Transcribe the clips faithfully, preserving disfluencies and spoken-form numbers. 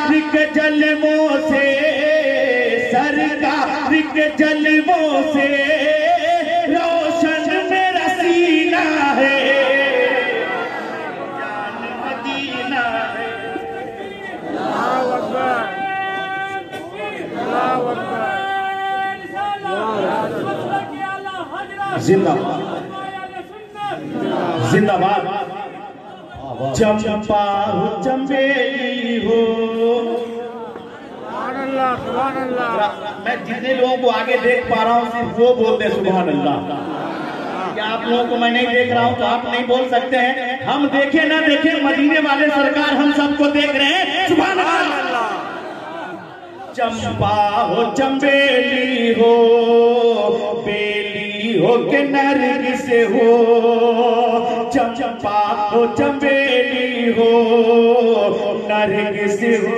के जलवों से, सरकार के जलवों से रोशन मेरा सीना है, जान मदीना है। अल्लाहु अकबर, अल्लाहु अकबर। जिंदाबाद जिंदाबाद। चंपा हो चंबेली हो, सुभान अल्लाह, सुभान अल्लाह। मैं जितने लोगों को आगे देख पा रहा हूँ सिर्फ वो बोलते सुभान अल्लाह। क्या आप लोगों को मैं नहीं देख रहा हूँ तो आप नहीं बोल सकते हैं? हम देखे ना देखे, मदीने वाले सरकार हम सबको देख रहे हैं, सुभान अल्लाह। चंपा हो चंबेली हो, बेली हो के नरगिस हो, चंपा हो चंबेली हो, नरगिस हो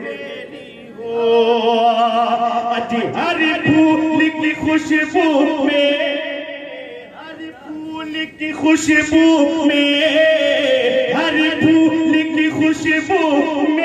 अजी हर फूल की खुशबू में, हर फूल की खुशबू में, हर फूल की खुशबू